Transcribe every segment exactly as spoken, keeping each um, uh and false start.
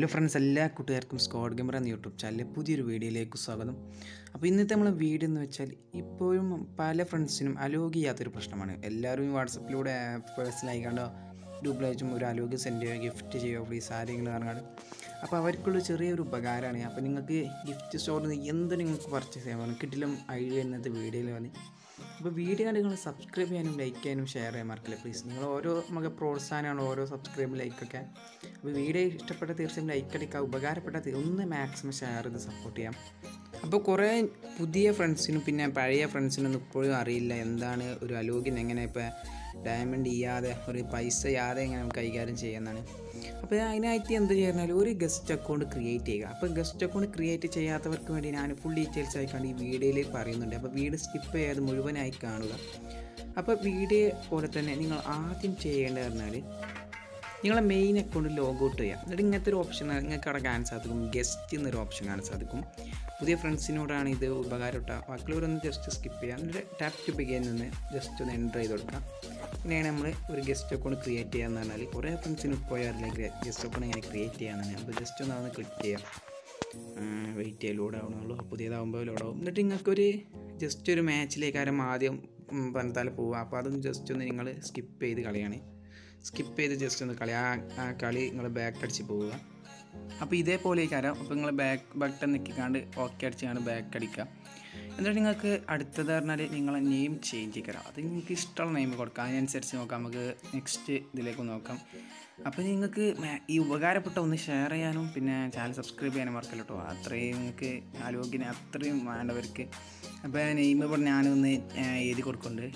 Hello friends, എല്ലാ കൂട്ടുകാർക്കും squad gamer എന്ന യൂട്യൂബ് ചാനലിലെ പുതിയൊരു വീഡിയോയിലേക്ക് സ്വാഗതം. അപ്പോൾ ഇന്നത്തെ നമ്മളെ വീഡിയോ എന്ന് വെച്ചാൽ ഇപ്പോഴും പല ഫ്രണ്ട്സിനും അലോഗ് ചെയ്യാത്തൊരു പ്രശ്നമാണ്. എല്ലാവരും വാട്സപ്പിലൂടെ പേഴ്സണലായി കണ്ടോ ഗ്രൂപ്പിലയച്ചും ഒരു അലോഗ് സെൻഡ് ചെയ്യുക, ഗിഫ്റ്റ് ചെയ്യുക, പ്ലീസ് ആരെങ്കിലും പറഞ്ഞാൽ. അപ്പോൾ അവർക്കുള്ള ചെറിയൊരു ഉപകാരമാണ്. അപ്പോൾ നിങ്ങൾക്ക് ഗിഫ്റ്റ് സ്റ്റോറിൽ നിന്ന് എന്ത് നിങ്ങൾക്ക് പർച്ചേസ് ചെയ്യാൻ കിട്ടിലും ഐഡിയ ഇന്നത്തെ വീഡിയോയിൽ വന്ന്. അപ്പോൾ വീഡിയോ കണ്ട് നിങ്ങൾ സബ്സ്ക്രൈബ് ചെയ്യാനും ലൈക്ക് ചെയ്യാനും ഷെയർ ചെയ്യാൻ മറക്കില്ല പ്ലീസ്. നിങ്ങൾ ഓരോ നമുക്ക് പ്രോത്സാഹനമാണ് ഓരോ സബ്സ്ക്രൈബ് ലൈക്കൊക്കെ. അപ്പോൾ വീഡിയോ ഇഷ്ടപ്പെട്ട തീർച്ചയായും ലൈക്ക് അടിക്കുക, ഉപകാരപ്പെട്ട ഒന്ന് മാക്സിമം ഷെയർ ചെയ്ത് സപ്പോർട്ട് ചെയ്യാം. അപ്പോൾ കുറേ പുതിയ ഫ്രണ്ട്സിനും പിന്നെ പഴയ ഫ്രണ്ട്സിനൊന്നും ഇപ്പോഴും അറിയില്ല എന്താണ് ഒരു അലോഗിൻ, എങ്ങനെ ഇപ്പോൾ ഡയമണ്ട് ചെയ്യാതെ ഒരു പൈസ ചെയ്യാതെ എങ്ങനെ നമുക്ക് കൈകാര്യം ചെയ്യുന്നതാണ്. അപ്പോൾ അതിനായിട്ട് എന്ത് ചെയ്യുന്നാൽ ഒരു ഗസ്റ്റ് അക്കൗണ്ട് ക്രിയേറ്റ് ചെയ്യുക. അപ്പോൾ ഗസ്റ്റ് അക്കൗണ്ട് ക്രിയേറ്റ് ചെയ്യാത്തവർക്ക് വേണ്ടി ഞാൻ ഫുൾ ഡീറ്റെയിൽസ് ആയിക്കാണ്ട് ഈ വീഡിയോയിൽ പറയുന്നുണ്ട്. അപ്പോൾ വീഡിയോ സ്കിപ്പ് ചെയ്യാതെ മുഴുവനായി കാണുക. അപ്പോൾ വീഡിയോ പോലെ തന്നെ നിങ്ങൾ ആദ്യം ചെയ്യേണ്ടത് പറഞ്ഞാൽ നിങ്ങളെ മെയിൻ അക്കൗണ്ട് ലോഗ് ഔട്ട് ചെയ്യുക. എന്നിട്ട് ഇങ്ങനത്തെ ഒരു ഓപ്ഷൻ നിങ്ങൾക്ക് അവിടെ കാണാൻ സാധിക്കും, ഗസ്റ്റ് എന്നൊരു ഓപ്ഷൻ കാണാൻ സാധിക്കും. പുതിയ ഫ്രണ്ട്സിനോടാണ് ഇത് ഉപകാരപ്പെട്ട, ബാക്കിയുള്ളവരൊന്ന് ജസ്റ്റ് സ്കിപ്പ് ചെയ്യുക. എന്നിട്ട് ടാപ്പ് ടു ബിഗിൻ നിന്ന് ജസ്റ്റ് ഒന്ന് എൻ്റർ ചെയ്ത് കൊടുക്കുക. പിന്നെയാണ് നമ്മൾ ഒരു ഗസ്റ്റ് അക്കൗണ്ട് ക്രിയേറ്റ് ചെയ്യാന്ന് പറഞ്ഞാൽ കുറേ ഫ്രണ്ട്സിന് പോയാറില്ല ഗസ്റ്റ് അക്കൗണ്ട് എങ്ങനെ ക്രിയേറ്റ് ചെയ്യാമെന്നാണ്. അപ്പോൾ ജസ്റ്റ് ഒന്ന് അതൊന്ന് ക്ലിക്ക് ചെയ്യാം. വെയിറ്റ് ചെയ്യാൻ ലോഡ് ആവണുള്ളൂ, പുതിയതാകുമ്പോൾ ലോഡ് ആവും. എന്നിട്ട് നിങ്ങൾക്കൊരു ജസ്റ്റ് ഒരു മാച്ചിലേക്കാരും ആദ്യം പറഞ്ഞാൽ പോവുക. അപ്പോൾ അതൊന്ന് ജസ്റ്റ് ഒന്ന് നിങ്ങൾ സ്കിപ്പ് ചെയ്ത് കളിയാണ്. സ്കിപ്പ് ചെയ്ത് ജസ്റ്റ് ഒന്ന് കളി ആ കളി നിങ്ങൾ ബാക്ക് അടിച്ച് പോവുക. അപ്പോൾ ഇതേപോലെ കാരം അപ്പോൾ നിങ്ങൾ ബാക്ക് ബട്ടൺ നിൽക്കിക്കാണ്ട് ഓക്കെ അടിച്ചാണ്ട് ബാക്ക് അടിക്കുക. എന്നിട്ട് നിങ്ങൾക്ക് അടുത്തത് പറഞ്ഞാൽ നിങ്ങളെ നെയിം ചേഞ്ച് ചെയ്യാം. അത് നിങ്ങൾക്ക് ഇഷ്ടമുള്ള നെയിം കൊടുക്കാം, അതിനനുസരിച്ച് നോക്കാം. നമുക്ക് നെക്സ്റ്റ് ഇതിലേക്ക് നോക്കാം. അപ്പോൾ നിങ്ങൾക്ക് ഈ ഉപകാരപ്പെട്ട ഒന്ന് ഷെയർ ചെയ്യാനും പിന്നെ ചാനൽ സബ്സ്ക്രൈബ് ചെയ്യാനും മറക്കല്ല കേട്ടോ. അത്രയും നിങ്ങൾക്ക് അലോഗിന് അത്രയും വേണ്ടവർക്ക്. അപ്പോൾ നെയിം ഇവിടെ ഞാനൊന്ന് എഴുതി കൊടുക്കുന്നുണ്ട്.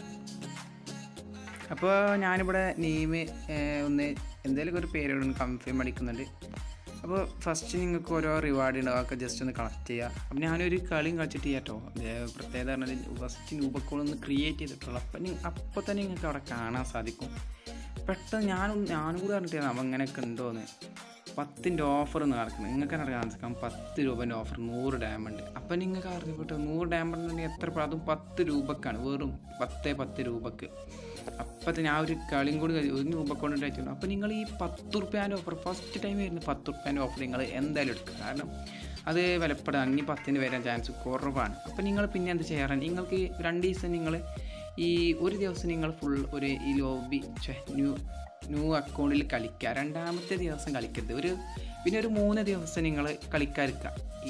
അപ്പോൾ ഞാനിവിടെ നെയിം ഒന്ന് എന്തെങ്കിലും ഒരു പേരോട് കൺഫേം അടിക്കുന്നുണ്ട്. അപ്പോൾ ഫസ്റ്റ് നിങ്ങൾക്ക് ഓരോ റിവാർഡ് ഉണ്ടാവും, അതൊക്കെ ജസ്റ്റ് ഒന്ന് കളക്ട് ചെയ്യുക. അപ്പോൾ ഞാനൊരു കളിയും കളിച്ചിട്ട് ചെയ്യാട്ടോ. പ്രത്യേകത പറഞ്ഞാൽ ഫസ്റ്റ് രൂപക്കോളൊന്ന് ക്രിയേറ്റ് ചെയ്തിട്ടുള്ളൂ. അപ്പം അപ്പോൾ തന്നെ നിങ്ങൾക്ക് അവിടെ കാണാൻ സാധിക്കും. പെട്ടെന്ന് ഞാനും ഞാനും കൂടെ പറഞ്ഞിട്ടാണ് അപ്പം അങ്ങനെയൊക്കെ ഉണ്ടോയെന്ന്. പത്തിൻ്റെ ഓഫർ എന്ന് നടക്കുന്നത് നിങ്ങൾക്ക് തന്നെ കാണാൻ സാധിക്കാം. പത്ത് രൂപേൻ്റെ ഓഫർ, നൂറ് ഡയമണ്ട്. അപ്പം നിങ്ങൾക്ക് അറിയപ്പെട്ടു നൂറ് ഡയമണ്ട് ഉണ്ടെങ്കിൽ എത്ര, അതും പത്ത് രൂപക്കാണ്, വെറും പത്തേ പത്ത് രൂപക്ക്. അപ്പം ഞാൻ ഒരു കളിയും കൂടി ഒരു രൂപ കൊണ്ട് അയച്ചു. അപ്പോൾ നിങ്ങൾ ഈ പത്ത് റുപ്യേൻ്റെ ഓഫർ ഫസ്റ്റ് ടൈം വരുന്ന പത്ത് റുപ്യേൻ്റെ ഓഫർ നിങ്ങൾ എന്തായാലും എടുക്കുക. കാരണം അത് വിലപ്പെടാൻ ഇനി പത്തിന് വരാൻ ചാൻസ് കുറവാണ്. അപ്പോൾ നിങ്ങൾ പിന്നെ എന്ത് ചെയ്യാറാണ്, നിങ്ങൾക്ക് രണ്ട് ദിവസം നിങ്ങൾ ഈ ഒരു ദിവസം നിങ്ങൾ ഫുൾ ഒരു ഈ ലോബി ന്യൂ ന്യൂ അക്കൗണ്ടിൽ കളിക്കുക. രണ്ടാമത്തെ ദിവസം കളിക്കരുത്. ഒരു പിന്നെ ഒരു മൂന്ന് ദിവസം നിങ്ങൾ കളിക്കാതിരിക്കുക. ഈ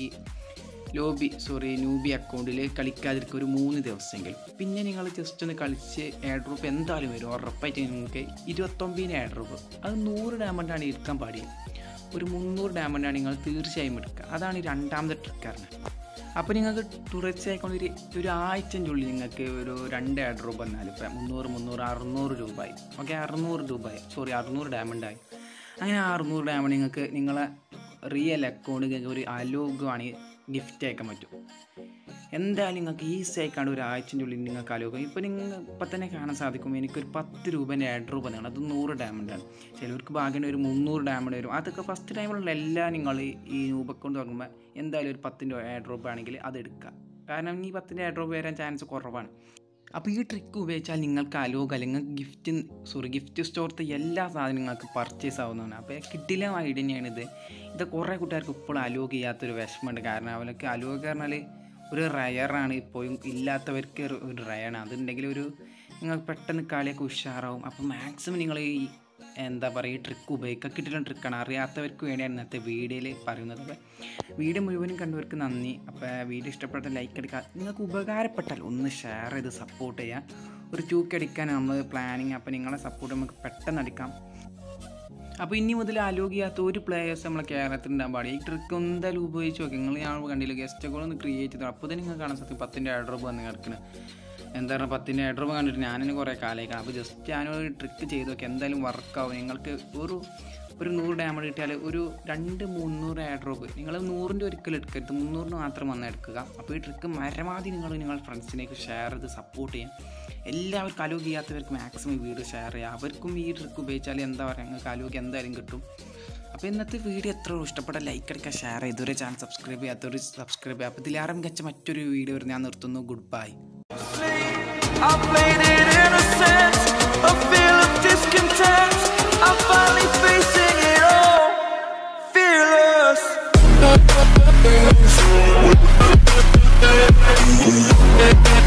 ലോബി സോറി ന്യൂബി അക്കൗണ്ടിൽ കളിക്കാതിരിക്കുക ഒരു മൂന്ന് ദിവസമെങ്കിലും. പിന്നെ നിങ്ങൾ ജസ്റ്റ് ഒന്ന് കളിച്ച് എയർ ഡ്രോപ്പ് എന്തായാലും വരും ഉറപ്പായിട്ട്. നിങ്ങൾക്ക് ഇരുപത്തൊമ്പതിന് എയർ ഡ്രോപ്പ്, അത് നൂറ് ഡയമണ്ടാണ് എടുക്കാൻ പാടില്ല. ഒരു മുന്നൂറ് ഡയമണ്ടാണ് നിങ്ങൾ തീർച്ചയായും എടുക്കുക. അതാണ് ഈ രണ്ടാമത്തെ ട്രിക്കാണ്. അപ്പോൾ നിങ്ങൾക്ക് തുടർച്ചയായിക്കൊണ്ട് ഒരു ഒരു ആഴ്ചൻ്റെ ഉള്ളിൽ നിങ്ങൾക്ക് ഒരു രണ്ട് എയർ ഡ്രോപ്പ് വന്നാൽ ഇപ്പം മുന്നൂറ് മുന്നൂറ് അറുന്നൂറ് രൂപയായി. ഓക്കെ, അറുന്നൂറ് രൂപയായി സോറി അറുന്നൂറ് ഡയമണ്ടായി. അങ്ങനെ അറുന്നൂറ് ഡയമണ്ട് നിങ്ങൾക്ക് നിങ്ങളെ റിയൽ അക്കൗണ്ട് നിങ്ങൾക്ക് ഒരു അലോഗ് ആണെങ്കിൽ ഗിഫ്റ്റ് അയക്കാൻ പറ്റും. എന്തായാലും നിങ്ങൾക്ക് ഈസി ആയിക്കാണ്ട് ഒരു ആഴ്ചൻ്റെ ഉള്ളിൽ നിങ്ങൾക്ക് അലോഗ്. ഇപ്പോൾ നിങ്ങൾ ഇപ്പം തന്നെ കാണാൻ സാധിക്കും എനിക്കൊരു പത്ത് രൂപേൻ്റെ എയർ ഡ്രോപ്പ് വന്നതാണ്. അത് നൂറ് ഡയമണ്ടാണ്. ചിലവർക്ക് ഭാഗ്യം ഒരു മുന്നൂറ് ഡയമണ്ട് വരും. അതൊക്കെ ഫസ്റ്റ് ടൈമിലുള്ള എല്ലാം നിങ്ങൾ ഈ രൂപ അക്കൗണ്ട് തുടങ്ങുമ്പോൾ എന്തായാലും ഒരു പത്തിൻ്റെ എയർ ഡ്രോപ്പ് ആണെങ്കിൽ അത് എടുക്കുക. കാരണം ഈ പത്തിൻ്റെ എയർ ഡ്രോപ്പ് വരാൻ ചാൻസ് കുറവാണ്. അപ്പോൾ ഈ ട്രിക്ക് ഉപയോഗിച്ചാൽ നിങ്ങൾക്ക് അലോഗ് അല്ലെങ്കിൽ ഗിഫ്റ്റ് സോറി ഗിഫ്റ്റ് സ്റ്റോറത്തെ എല്ലാ സാധനങ്ങൾക്ക് പർച്ചേസ് ആവുന്നതാണ്. അപ്പോൾ കിട്ടില്ല ഐഡിയ തന്നെയാണിത്. ഇത് കുറേ കൂട്ടുകാർക്ക് ഇപ്പോഴും അലോഗ് ചെയ്യാത്തൊരു വിഷമമുണ്ട്. കാരണം അവർക്ക് അലോഗ് പറഞ്ഞാൽ ഒരു റയറാണ്, ഇപ്പോഴും ഇല്ലാത്തവർക്ക് ഒരു റയറാണ്. അതുണ്ടെങ്കിൽ ഒരു നിങ്ങൾ പെട്ടെന്ന് കളിയൊക്കെ ഉഷാറാവും. അപ്പോൾ മാക്സിമം നിങ്ങൾ ഈ എന്താ പറയുക ഈ ട്രിക്ക് ഉപയോഗിക്കുക. കിട്ടില്ല ട്രിക്കാണ്, അറിയാത്തവർക്ക് വേണ്ടിയാണ് ഇന്നത്തെ വീഡിയോയിൽ പറയുന്നത്. അപ്പോൾ വീഡിയോ മുഴുവനും കണ്ടവർക്ക് നന്ദി. അപ്പോൾ വീഡിയോ ഇഷ്ടപ്പെട്ട ലൈക്ക് എടുക്കുക. നിങ്ങൾക്ക് ഉപകാരപ്പെട്ടാൽ ഒന്ന് ഷെയർ ചെയ്ത് സപ്പോർട്ട് ചെയ്യുക. ഒരു ചൂക്കടിക്കാൻ നമ്മൾ പ്ലാനിങ്. അപ്പോൾ നിങ്ങളെ സപ്പോർട്ട് നമുക്ക് പെട്ടെന്ന് അടിക്കാം. അപ്പോൾ ഇനി മുതൽ അലോഗ് ചെയ്യാത്ത ഒരു പ്ലേയേഴ്സ് നമ്മളെ കേരളത്തിൽ ഉണ്ടാകാൻ പാടില്ല. ഈ ട്രിക്ക് എന്തായാലും ഉപയോഗിച്ച് നോക്കി. നിങ്ങൾ ഞാൻ കണ്ടില്ല ഗസ്റ്റ് ഒക്കെ ഒന്ന് ക്രിയേറ്റ് ചെയ്തു. അപ്പോൾ തന്നെ നിങ്ങൾക്ക് കാണാൻ സാധിക്കും പത്തിൻ്റെ എയർ ഡ്രോപ്പ് വന്ന് കിടക്കുന്നത്. എന്താ പറയുക പത്തിൻ്റെ എയർ ഡ്രോപ്പ് കണ്ടിട്ട് ഞാനിന് കുറേ കാലമായിക്കണം. അപ്പോൾ ജസ്റ്റ് ഞാനൊരു ട്രിക്ക് ചെയ്ത് നോക്കി, എന്തായാലും വർക്കാവും. നിങ്ങൾക്ക് ഒരു ഒരു നൂറ് ഡയമണ്ട് കിട്ടിയാൽ ഒരു രണ്ട് മുന്നൂറ് എയർ ഡ്രോപ്പ് നിങ്ങൾ നൂറിൻ്റെ ഒരിക്കലും എടുക്കരുത്, മുന്നൂറിന് മാത്രം വന്ന് എടുക്കുക. അപ്പോൾ ഈ ട്രിക്ക് പരമാവധി നിങ്ങൾ നിങ്ങൾ ഫ്രണ്ട്സിനേക്ക് ഷെയർ ചെയ്ത് സപ്പോർട്ട് ചെയ്യാം. എല്ലാവർക്കും അലോഗ് ചെയ്യാത്തവർക്ക് മാക്സിമം വീഡിയോ ഷെയർ ചെയ്യുക. അവർക്കും ഈ ട്രിക്ക് ഉപയോഗിച്ചാൽ എന്താ പറയുക നിങ്ങൾക്ക് അലോഗ് എന്തായാലും കിട്ടും. അപ്പോൾ ഇന്നത്തെ വീഡിയോ എത്ര ഇഷ്ടപ്പെട്ട ലൈക്ക് അടിക്കുക, ഷെയർ ചെയ്ത് ഒരു ചാനൽ സബ്സ്ക്രൈബ് ചെയ്യാത്തവർ സബ്സ്ക്രൈബ് ചെയ്യുക. അപ്പോൾ ഇതിലേറെ മികച്ച മറ്റൊരു വീഡിയോ ഞാൻ നിർത്തുന്നു. Good bye. I played it innocent, a feel of discontent. I'm finally facing it all, fearless. We'll be right back.